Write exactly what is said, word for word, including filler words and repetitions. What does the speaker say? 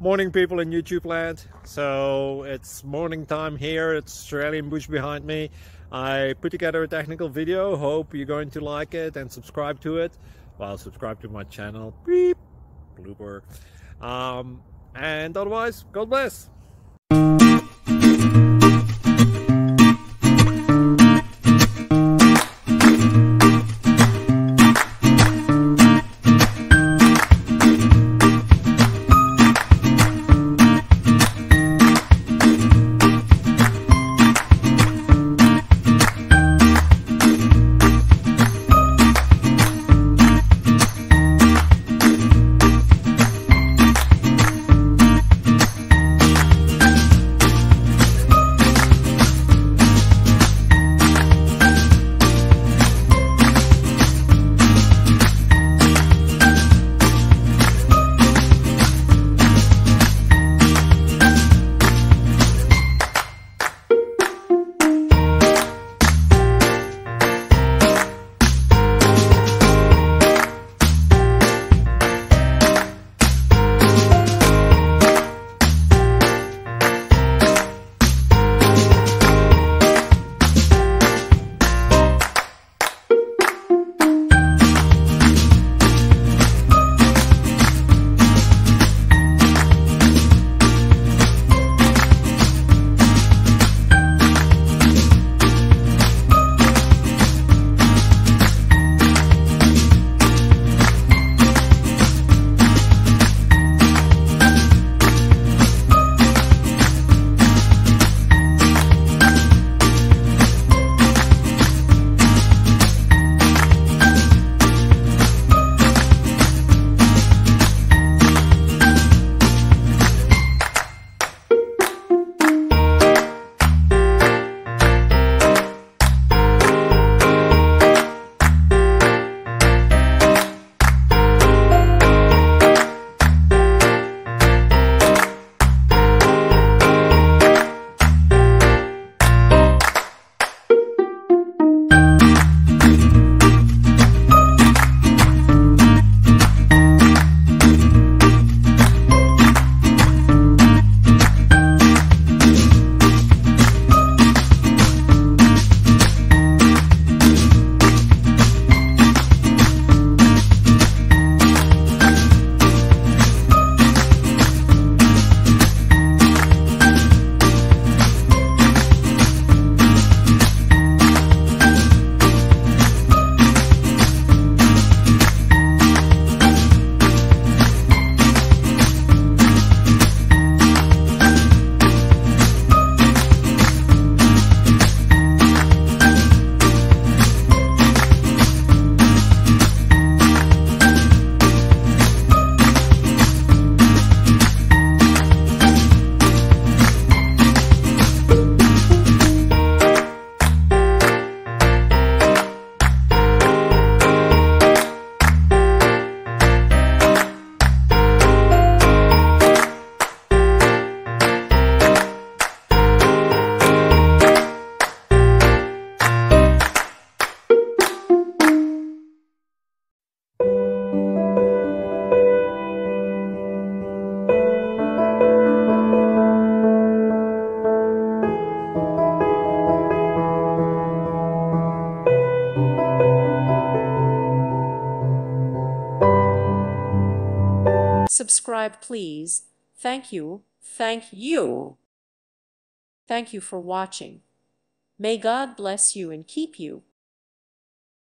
Morning people in YouTube land. So it's morning time here. It's Australian bush behind me. I put together a technical video. Hope you're going to like it and subscribe to it. Well, subscribe to my channel. Beep. Blooper. Um, and otherwise, God bless. Subscribe, please. Thank you. Thank you. Thank you for watching. May God bless you and keep you.